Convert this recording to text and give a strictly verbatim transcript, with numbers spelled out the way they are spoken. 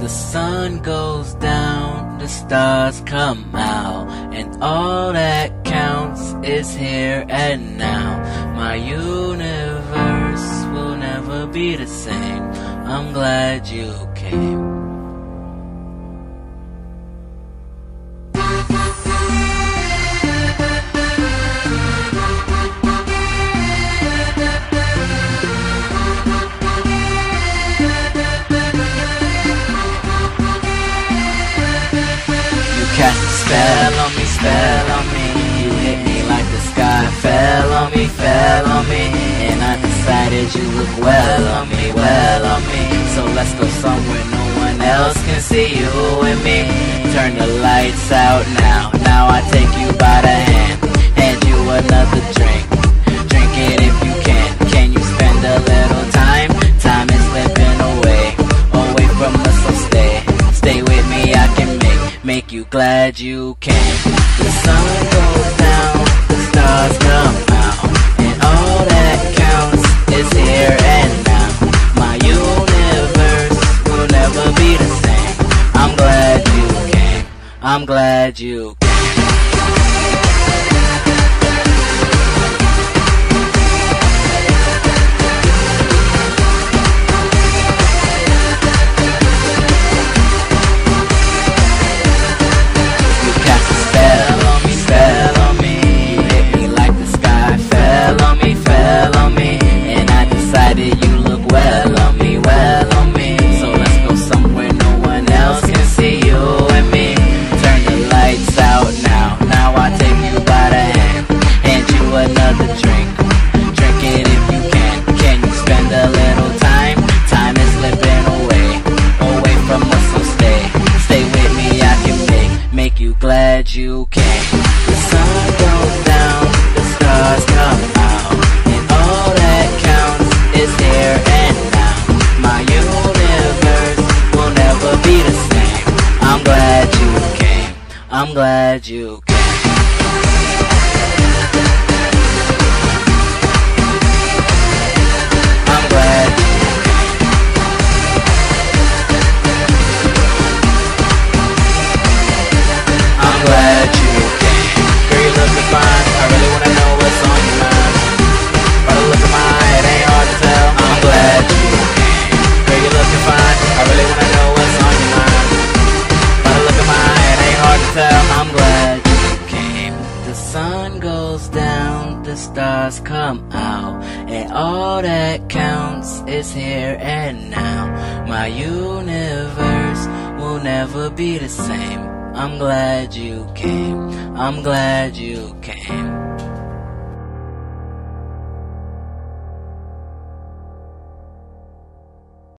The sun goes down, the stars come out, and all that counts is here and now. My universe will never be the same. I'm glad you came. Cast a spell on me, spell on me. You hit me like the sky fell on me, fell on me. And I decided you look well on me, well on me. So let's go somewhere no one else can see you and me. Turn the lights out now, now I take you by the hand, hand you another drink. Drink it if you can, can you spend a little time? Time is slipping away, away from us, so stay. Stay with me, I can make Make you glad you came. The sun goes down, the stars come out, and all that counts is here and now. My universe will never be the same. I'm glad you came. I'm glad you came. Glad you came. The sun goes down, the stars come out, and all that counts is here and now. My universe will never be the same. I'm glad you came. I'm glad you came. I'm glad you glad you came. Girl, you lookin' fine. I really wanna know what's on your mind. By the look of my eye, it ain't hard to tell. I'm glad you came. Girl, you lookin' fine. I really wanna know what's on your mind. By the look of my eye, it ain't hard to tell. I'm glad you came. The sun goes down, the stars come out, and all that counts is here and now. My universe will never be the same. I'm glad you came. I'm glad you came.